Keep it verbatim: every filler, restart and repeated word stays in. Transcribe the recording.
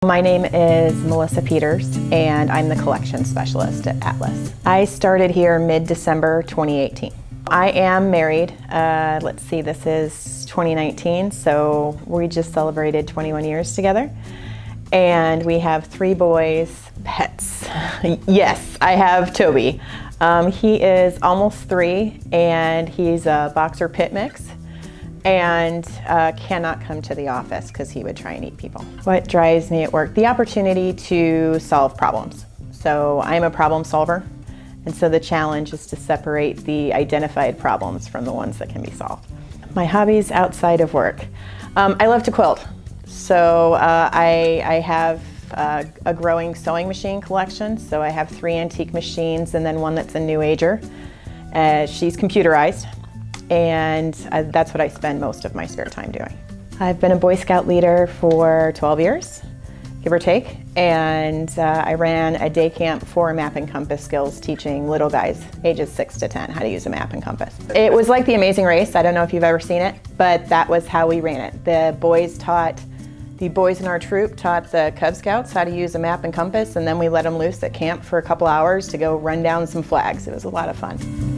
My name is Melissa Peters, and I'm the collection specialist at Atlas. I started here mid-December twenty eighteen. I am married. Uh, let's see, this is twenty nineteen, so we just celebrated twenty-one years together. And we have three boys, pets. Yes, I have Toby. Um, he is almost three, and he's a boxer pit mix, and uh, cannot come to the office because he would try and eat people. What drives me at work? The opportunity to solve problems. So I'm a problem solver, and so the challenge is to separate the identified problems from the ones that can be solved. My hobbies outside of work. Um, I love to quilt. So uh, I, I have uh, a growing sewing machine collection. So I have three antique machines and then one that's a new ager. Uh, she's computerized, and uh, that's what I spend most of my spare time doing. I've been a Boy Scout leader for twelve years, give or take, and uh, I ran a day camp for map and compass skills, teaching little guys ages six to ten how to use a map and compass. It was like the Amazing Race. I don't know if you've ever seen it, but that was how we ran it. The boys taught, the boys in our troop taught the Cub Scouts how to use a map and compass, and then we let them loose at camp for a couple hours to go run down some flags. It was a lot of fun.